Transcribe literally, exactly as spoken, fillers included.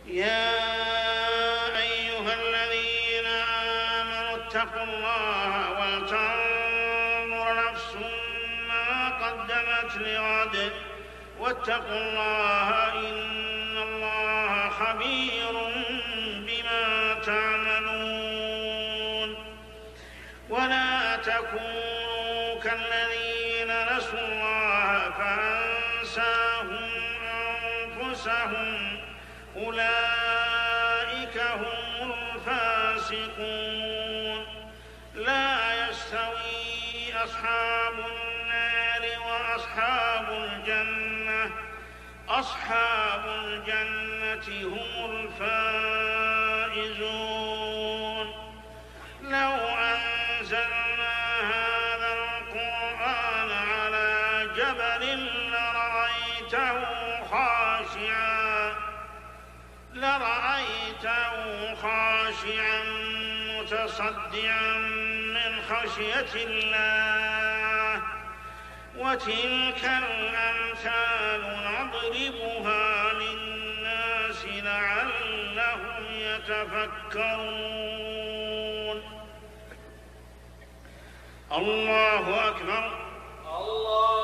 يا أيها الذين آمنوا اتقوا الله ولتنظر نفس ما قدمت لغد واتقوا الله إن الله خبير بما تعملون. ولا تكونوا كالذين نسوا الله فأنساهم أنفسهم أولئك هم الفاسقون. لا يستوي أصحاب النار وأصحاب الجنة أصحاب الجنة هم الفائزون. لو أنزلنا هذا القرآن على جبل لرأيته خاشعا لرأيته خاشعا متصدعا من خشية الله. وتلك الأمثال نضربها للناس لعلهم يتفكرون. الله أكبر. الله